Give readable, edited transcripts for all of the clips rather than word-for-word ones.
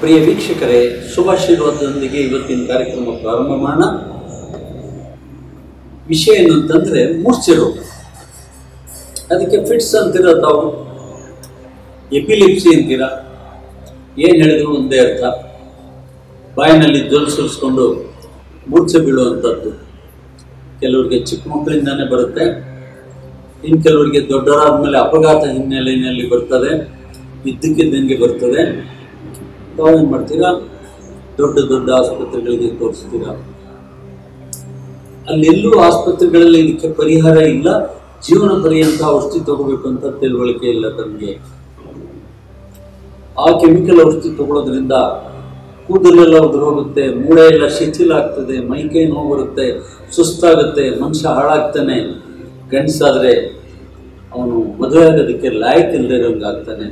ಪ್ರಿಯ ವೀಕ್ಷಕರೇ, ಶುಭಾಶೀರ್ವಾದದೊಂದಿಗೆ ಇವತ್ತಿನ ಕಾರ್ಯಕ್ರಮ ಪ್ರಾರಂಭ ಮಾಡೋಣ. ವಿಷಯ ಏನು ಅಂತಂದರೆ ಮೂರ್ಛೆ ರೋಗ. ಅದಕ್ಕೆ ಫಿಟ್ಸ್ ಅಂತೀರ, ತಾವು ಎಪಿಲಿಪ್ಸಿ ಅಂತೀರ. ಏನು ಹೇಳಿದ್ರು ಒಂದೇ ಅರ್ಥ, ಬಾಯಿನಲ್ಲಿ ಜೊಲ್ ಸುರಿಸ್ಕೊಂಡು ಮೂರ್ಛೆ ಬೀಳುವಂಥದ್ದು. ಕೆಲವರಿಗೆ ಚಿಕ್ಕ ಮಕ್ಕಳಿಂದಾನೇ ಬರುತ್ತೆ, ಇನ್ನು ಕೆಲವರಿಗೆ ದೊಡ್ಡವರಾದ ಮೇಲೆ ಅಪಘಾತ ಹಿನ್ನೆಲೆಯಲ್ಲಿ ಬರ್ತದೆ, ಇದ್ದಕ್ಕಿದ್ದಂಗೆ ಬರ್ತದೆ. ತಾವೇನು ಮಾಡ್ತೀರಾ, ದೊಡ್ಡ ದೊಡ್ಡ ಆಸ್ಪತ್ರೆಗಳಿಗೆ ತೋರಿಸ್ತೀರಾ. ಅಲ್ಲೆಲ್ಲೂ ಆಸ್ಪತ್ರೆಗಳಲ್ಲಿ ಇದಕ್ಕೆ ಪರಿಹಾರ ಇಲ್ಲ, ಜೀವನ ಪರ್ಯಂತ ಔಷಧಿ ತಗೋಬೇಕು ಅಂತ ತಿಳುವಳಿಕೆ ಇಲ್ಲ ತಮಗೆ. ಆ ಕೆಮಿಕಲ್ ಔಷಧಿ ತಗೊಳ್ಳೋದ್ರಿಂದ ಕೂದಲೆಲ್ಲ ಉದುರು ಹೋಗುತ್ತೆ, ಮೂಳೆ ಎಲ್ಲ ಶಿಥಿಲ ಆಗ್ತದೆ, ಮೈಕೈ ನೋವು ಬರುತ್ತೆ, ಸುಸ್ತಾಗುತ್ತೆ, ಮನುಷ್ಯ ಹಾಳಾಗ್ತಾನೆ. ಗಂಡಸಾದರೆ ಅವನು ಮದುವೆ ಆಗೋದಕ್ಕೆ ಲಾಯಕ್ ಇಲ್ಲದೆ ಇರೋಂಗೆ ಆಗ್ತಾನೆ.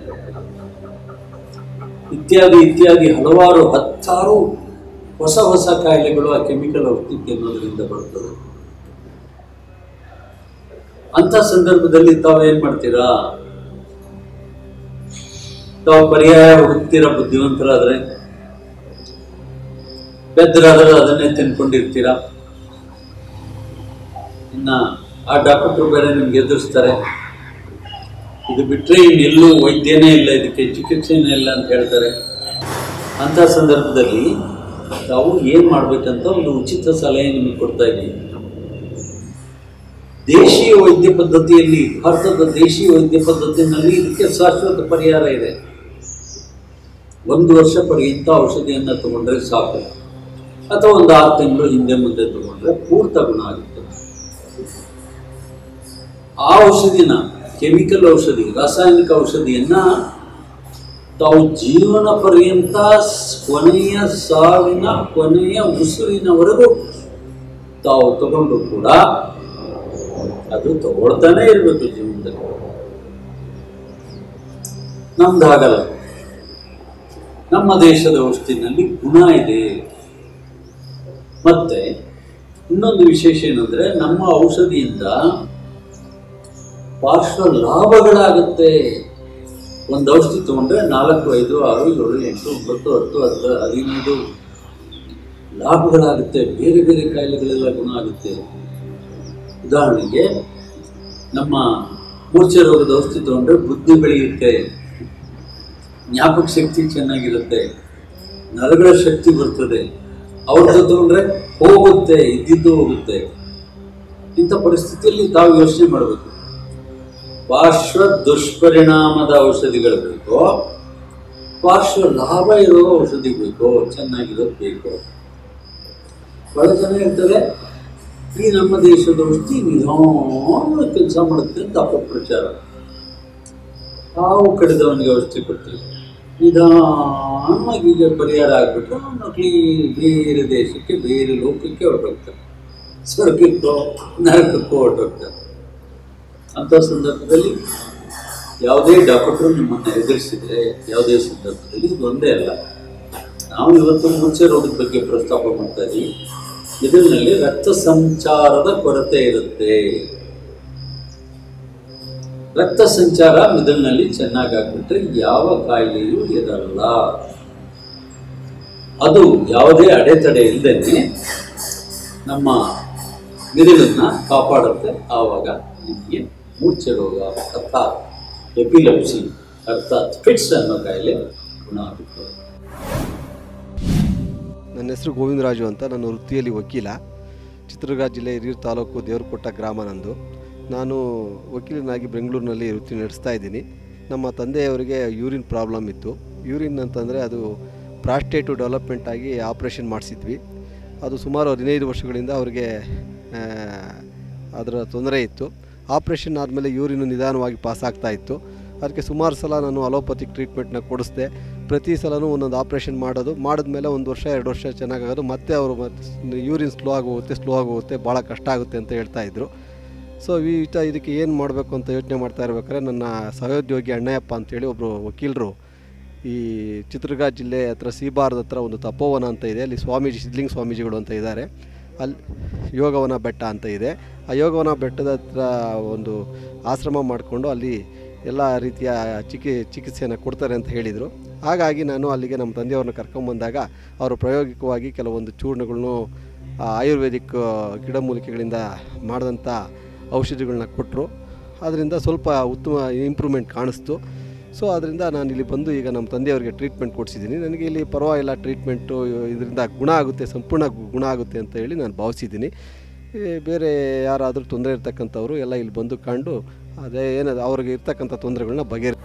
ಇತ್ಯಾದಿ ಇತ್ಯಾದಿ ಹಲವಾರು ಹತ್ತಾರು ಹೊಸ ಹೊಸ ಕಾಯಿಲೆಗಳು ಆ ಕೆಮಿಕಲ್ ಔಷಧಿ ತಿನ್ನೋದ್ರಿಂದ ಬರ್ತದೆ. ಅಂಥ ಸಂದರ್ಭದಲ್ಲಿ ತಾವೇನು ಮಾಡ್ತೀರಾ, ತಾವು ಪರ್ಯಾಯ ಹುಡುಕ್ತೀರಾ. ಬುದ್ಧಿವಂತರಾದರೆ, ಬೆದ್ದರಾದರೆ ಅದನ್ನೇ ತಿನ್ಕೊಂಡಿರ್ತೀರಾ. ಇನ್ನು ಆ ಡಾಕ್ಟರ್ ಬೇರೆ ನಿಮ್ಗೆ ಎದುರಿಸ್ತಾರೆ. ಇದು ಬಿಟ್ಟರೆ ಇನ್ನೆಲ್ಲೂ ವೈದ್ಯನೇ ಇಲ್ಲ, ಇದಕ್ಕೆ ಚಿಕಿತ್ಸೆನೇ ಇಲ್ಲ ಅಂತ ಹೇಳ್ತಾರೆ. ಅಂಥ ಸಂದರ್ಭದಲ್ಲಿ ತಾವು ಏನು ಮಾಡಬೇಕಂತ ಒಂದು ಉಚಿತ ಸಲಹೆ ನಿಮಗೆ ಕೊಡ್ತಾ ಇದ್ದೀನಿ. ದೇಶೀಯ ವೈದ್ಯ ಪದ್ಧತಿಯಲ್ಲಿ, ಭಾರತದ ದೇಶೀಯ ವೈದ್ಯ ಪದ್ಧತಿಯಲ್ಲಿ ಇದಕ್ಕೆ ಶಾಶ್ವತ ಪರಿಹಾರ ಇದೆ. 1 ವರ್ಷ ಪರ್ಯಂತ ಔಷಧಿಯನ್ನು ತಗೊಂಡ್ರೆ ಸಾಕು, ಅಥವಾ ಒಂದು 6 ತಿಂಗಳು ಹಿಂದೆ ಮುಂದೆ ತಗೊಂಡ್ರೆ ಪೂರ್ತ ಗುಣ ಆಗುತ್ತೆ. ಆ ಔಷಧಿನ, ಕೆಮಿಕಲ್ ಔಷಧಿ, ರಾಸಾಯನಿಕ ಔಷಧಿಯನ್ನ ತಾವು ಜೀವನ ಪರ್ಯಂತ, ಕೊನೆಯ ಸಾವಿನ ಕೊನೆಯ ಉಸಿರಿನವರೆಗೂ ತಾವು ತಗೊಂಡು ಕೂಡ ಅದು ತಗೊಳ್ತಾನೆ ಇರಬೇಕು ಜೀವನದಲ್ಲಿ. ನಮ್ದು ಹಾಗಲ್ಲ. ನಮ್ಮ ದೇಶದ ಔಷಧಿನಲ್ಲಿ ಗುಣ ಇದೆ. ಮತ್ತೆ ಇನ್ನೊಂದು ವಿಶೇಷ ಏನಂದ್ರೆ, ನಮ್ಮ ಔಷಧಿಯಿಂದ ಪಾರ್ಶ್ವ ಲಾಭಗಳಾಗುತ್ತೆ. ಒಂದು ಔಷಧಿ ತಗೊಂಡ್ರೆ 4, 5, 6, 7, 8, 9, 10, 15 ಲಾಭಗಳಾಗುತ್ತೆ. ಬೇರೆ ಬೇರೆ ಕಾಯಿಲೆಗಳೆಲ್ಲ ಗುಣ ಆಗುತ್ತೆ. ಉದಾಹರಣೆಗೆ, ನಮ್ಮ ಮೂರ್ಛೆ ರೋಗದ ಔಷಧಿ ತಗೊಂಡ್ರೆ ಬುದ್ಧಿ ಬೆಳೆಯುತ್ತೆ, ಜ್ಞಾಪಕ ಶಕ್ತಿ ಚೆನ್ನಾಗಿರುತ್ತೆ, ನರಗಳ ಶಕ್ತಿ ಬರ್ತದೆ. ಅವ್ರದ್ದು ತಗೊಂಡ್ರೆ ಹೋಗುತ್ತೆ, ಇದ್ದಿದ್ದು ಹೋಗುತ್ತೆ. ಇಂಥ ಪರಿಸ್ಥಿತಿಯಲ್ಲಿ ತಾವು ಯೋಚನೆ ಮಾಡಬೇಕು, ಪಾರ್ಶ್ವ ದುಷ್ಪರಿಣಾಮದ ಔಷಧಿಗಳು ಬೇಕೋ, ಪಾರ್ಶ್ವ ಲಾಭ ಇರೋ ಔಷಧಿ ಬೇಕೋ, ಚೆನ್ನಾಗಿರೋದು ಬೇಕೋ. ಬಹಳ ಜನ ಹೇಳ್ತಾರೆ, ಈ ನಮ್ಮ ದೇಶದ ಔಷಧಿ ನಿಧಾನ ಕೆಲಸ ಮಾಡುತ್ತೆ ಅಂತ ಅಪಪ್ರಚಾರ. ತಾವು ಕಡಿದವನಿಗೆ ಔಷಧಿ ಕೊಡ್ತೀವಿ, ನಿಧಾನವಾಗಿ ಈಗ ಪರಿಹಾರ ಆಗಿಬಿಟ್ರೆ ಅವನು ಬೇರೆ ದೇಶಕ್ಕೆ, ಬೇರೆ ಲೋಕಕ್ಕೆ ಹೊರಟೋಗ್ತಾರೆ, ಸ್ವರ್ಗಕ್ಕೋ ನರಕಕ್ಕೋ ಹೊರಟೋಗ್ತಾರೆ. ಅಂಥ ಸಂದರ್ಭದಲ್ಲಿ ಯಾವುದೇ ಡಾಕ್ಟರು ನಿಮ್ಮನ್ನು ಎದುರಿಸಿದರೆ, ಯಾವುದೇ ಸಂದರ್ಭದಲ್ಲಿ ಇದು ಒಂದೇ ಅಲ್ಲ. ನಾವು ಇವತ್ತು ಮೂರ್ಛೆ ರೋಗದ ಬಗ್ಗೆ ಪ್ರಸ್ತಾಪ ಮಾಡ್ತಾ ಇದ್ದೀವಿ. ಇದರಲ್ಲಿ ರಕ್ತ ಸಂಚಾರದ ಕೊರತೆ ಇರುತ್ತೆ. ರಕ್ತ ಸಂಚಾರ ಮಿದುಳಿನಲ್ಲಿ ಚೆನ್ನಾಗಾಗ್ಬಿಟ್ರೆ ಯಾವ ಕಾಯಿಲೆಯೂ ಇರಲ್ಲ. ಅದು ಯಾವುದೇ ಅಡೆತಡೆ ಇಲ್ಲದೇ ನಮ್ಮ ಮಿದುಳನ್ನು ಕಾಪಾಡುತ್ತೆ. ಆವಾಗ ನಿಮಗೆ ಮೂರ್ಛೆ ರೋಗ ಅರ್ಥಾತ್ ಎಪಿಲೆಪ್ಸಿ ಅರ್ಥಾತ್ ಫಿಟ್ಸ್ ಅನ್ನೋ ಕಾಯಿಲೆ ಗುಣ ಆಗುತ್ತೆ. ನನ್ನ ಹೆಸರು ಗೋವಿಂದರಾಜು ಅಂತ. ನಾನು ವೃತ್ತಿಯಲ್ಲಿ ವಕೀಲ. ಚಿತ್ರದುರ್ಗ ಜಿಲ್ಲೆ ಹಿರಿಯೂರು ತಾಲೂಕು ದೇವರಕೊಟ್ಟ ಗ್ರಾಮ ನಂದು. ನಾನು ವಕೀಲನಾಗಿ ಬೆಂಗಳೂರಿನಲ್ಲಿ ವೃತ್ತಿ ನಡೆಸ್ತಾ ಇದ್ದೀನಿ. ನಮ್ಮ ತಂದೆಯವರಿಗೆ ಯೂರಿನ್ ಪ್ರಾಬ್ಲಮ್ ಇತ್ತು. ಯೂರಿನ್ ಅಂತಂದರೆ ಅದು ಪ್ರಾಸ್ಟೇಟು ಡೆವಲಪ್ಮೆಂಟ್ ಆಗಿ ಆಪ್ರೇಷನ್ ಮಾಡಿಸಿದ್ವಿ. ಅದು ಸುಮಾರು 15 ವರ್ಷಗಳಿಂದ ಅವರಿಗೆ ಅದರ ತೊಂದರೆ ಇತ್ತು. ಆಪ್ರೇಷನ್ ಆದಮೇಲೆ ಯೂರಿನು ನಿಧಾನವಾಗಿ ಪಾಸ್ ಆಗ್ತಾ ಇತ್ತು. ಅದಕ್ಕೆ ಸುಮಾರು ಸಲ ನಾನು ಅಲೋಪತಿಕ್ ಟ್ರೀಟ್ಮೆಂಟ್ನ ಕೊಡಿಸ್ದೆ. ಪ್ರತಿ ಸಲವೂ ಒಂದೊಂದು ಆಪ್ರೇಷನ್ ಮಾಡಿದ್ಮೇಲೆ 1 ವರ್ಷ 2 ವರ್ಷ ಚೆನ್ನಾಗಾಗೋದು, ಮತ್ತೆ ಅವರು ಯೂರಿನ್ ಸ್ಲೋ ಆಗೋಗುತ್ತೆ, ಭಾಳ ಕಷ್ಟ ಆಗುತ್ತೆ ಅಂತ ಹೇಳ್ತಾಯಿದ್ರು. ಸೊ ಇದಕ್ಕೆ ಏನು ಮಾಡಬೇಕು ಅಂತ ಯೋಚನೆ ಮಾಡ್ತಾ ಇರ್ಬೇಕಾದ್ರೆ ನನ್ನ ಸಹೋದ್ಯೋಗಿ ಅಣ್ಣಯ್ಯಪ್ಪ ಅಂತೇಳಿ ಒಬ್ಬರು ವಕೀಲರು ಈ ಚಿತ್ರದುರ್ಗ ಜಿಲ್ಲೆ ಹತ್ರ ಸೀಬಾರ್ದ ಹತ್ರ ಒಂದು ತಪೋವನ ಅಂತ ಇದೆ. ಅಲ್ಲಿ ಸ್ವಾಮೀಜಿ, ಸಿದ್ಧಲಿಂಗ ಸ್ವಾಮೀಜಿಗಳು ಅಂತ ಇದ್ದಾರೆ. ಅಲ್ಲಿ ಯೋಗವನ ಬೆಟ್ಟ ಅಂತ ಇದೆ. ಆ ಯೋಗವನ ಬೆಟ್ಟದ ಹತ್ರ ಒಂದು ಆಶ್ರಮ ಮಾಡಿಕೊಂಡು ಅಲ್ಲಿ ಎಲ್ಲ ರೀತಿಯ ಚಿಕಿತ್ಸೆಯನ್ನು ಕೊಡ್ತಾರೆ ಅಂತ ಹೇಳಿದರು. ಹಾಗಾಗಿ ನಾನು ಅಲ್ಲಿಗೆ ನಮ್ಮ ತಂದೆಯವ್ರನ್ನ ಕರ್ಕೊಂಬಂದಾಗ ಅವರು ಪ್ರಾಯೋಗಿಕವಾಗಿ ಕೆಲವೊಂದು ಚೂರ್ಣಗಳನ್ನು ಆಯುರ್ವೇದಿಕ್ ಗಿಡಮೂಲಿಕೆಗಳಿಂದ ಮಾಡಿದಂಥ ಔಷಧಿಗಳನ್ನ ಕೊಟ್ಟರು. ಅದರಿಂದ ಸ್ವಲ್ಪ ಉತ್ತಮ ಇಂಪ್ರೂವ್ಮೆಂಟ್ ಕಾಣಿಸ್ತು. ಸೊ ಅದರಿಂದ ನಾನು ಇಲ್ಲಿ ಬಂದು ಈಗ ನಮ್ಮ ತಂದೆಯವರಿಗೆ ಟ್ರೀಟ್ಮೆಂಟ್ ಕೊಡಿಸಿದ್ದೀನಿ. ನನಗೆ ಇಲ್ಲಿ ಪರವಾಗಿಲ್ಲ, ಟ್ರೀಟ್ಮೆಂಟು ಇದರಿಂದ ಗುಣ ಆಗುತ್ತೆ, ಸಂಪೂರ್ಣ ಗುಣ ಆಗುತ್ತೆ ಅಂತ ಹೇಳಿ ನಾನು ಭಾವಿಸಿದ್ದೀನಿ. ಬೇರೆ ಯಾರಾದರೂ ತೊಂದರೆ ಇರ್ತಕ್ಕಂಥವ್ರು ಎಲ್ಲ ಇಲ್ಲಿ ಬಂದು ಕಂಡು ಅದೇ ಏನದು ಅವ್ರಿಗೆ ಇರ್ತಕ್ಕಂಥ ತೊಂದರೆಗಳನ್ನ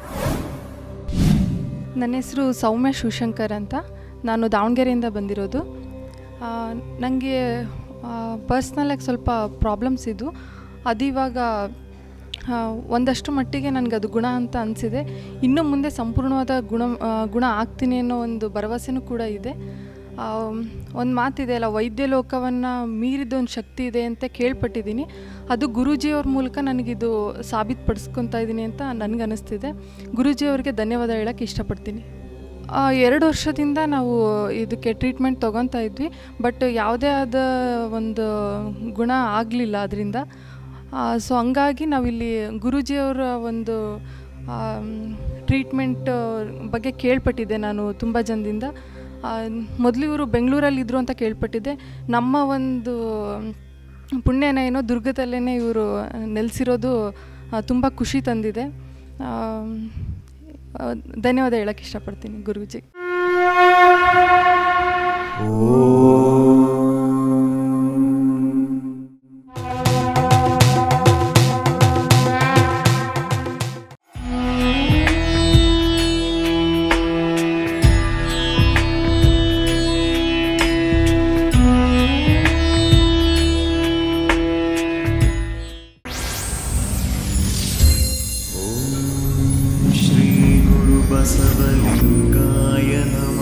ನನ್ನ ಹೆಸರು ಸೌಮ್ಯ ಶಿವಶಂಕರ್ ಅಂತ. ನಾನು ದಾವಣಗೆರೆಯಿಂದ ಬಂದಿರೋದು. ನನಗೆ ಪರ್ಸ್ನಲಾಗಿ ಸ್ವಲ್ಪ ಪ್ರಾಬ್ಲಮ್ಸ್ ಇದ್ದು ಇವಾಗ ಒಂದಷ್ಟು ಮಟ್ಟಿಗೆ ನನಗೆ ಅದು ಗುಣ ಅಂತ ಅನಿಸಿದೆ. ಇನ್ನು ಮುಂದೆ ಸಂಪೂರ್ಣವಾದ ಗುಣ ಆಗ್ತೀನಿ ಅನ್ನೋ ಒಂದು ಭರವಸೆನೂ ಕೂಡ ಇದೆ. ಒಂದು ಮಾತಿದೆ ಅಲ್ಲ, ವೈದ್ಯ ಲೋಕವನ್ನು ಮೀರಿದೊಂದು ಶಕ್ತಿ ಇದೆ ಅಂತ ಕೇಳ್ಪಟ್ಟಿದ್ದೀನಿ. ಅದು ಗುರೂಜಿಯವ್ರ ಮೂಲಕ ನನಗಿದು ಸಾಬೀತುಪಡಿಸ್ಕೊತಾ ಇದ್ದೀನಿ ಅಂತ ನನಗನ್ನಿಸ್ತಿದೆ. ಗುರೂಜಿಯವ್ರಿಗೆ ಧನ್ಯವಾದ ಹೇಳೋಕ್ಕೆ ಇಷ್ಟಪಡ್ತೀನಿ. 2 ವರ್ಷದಿಂದ ನಾವು ಇದಕ್ಕೆ ಟ್ರೀಟ್ಮೆಂಟ್ ತೊಗೊತಾ ಇದ್ವಿ, ಬಟ್ ಯಾವುದೇ ಆದ ಒಂದು ಗುಣ ಆಗಲಿಲ್ಲ ಅದರಿಂದ. ಸೊ ಹಂಗಾಗಿ ನಾವಿಲ್ಲಿ ಗುರೂಜಿಯವರ ಒಂದು ಟ್ರೀಟ್ಮೆಂಟ್ ಬಗ್ಗೆ ಕೇಳ್ಪಟ್ಟಿದ್ದೆ ನಾನು ತುಂಬ ಜನದಿಂದ. ಮೊದಲು ಇವರು ಬೆಂಗಳೂರಲ್ಲಿದ್ದರು ಅಂತ ಕೇಳ್ಪಟ್ಟಿದ್ದೆ. ನಮ್ಮ ಒಂದು ಪುಣ್ಯನ ಏನೋ ದುರ್ಗದಲ್ಲೇ ಇವರು ನೆಲೆಸಿರೋದು ತುಂಬ ಖುಷಿ ತಂದಿದೆ. ಧನ್ಯವಾದ ಹೇಳೋಕ್ಕೆ ಇಷ್ಟಪಡ್ತೀನಿ ಗುರೂಜಿ. श्री गुरु बसवलिंगाय नमः।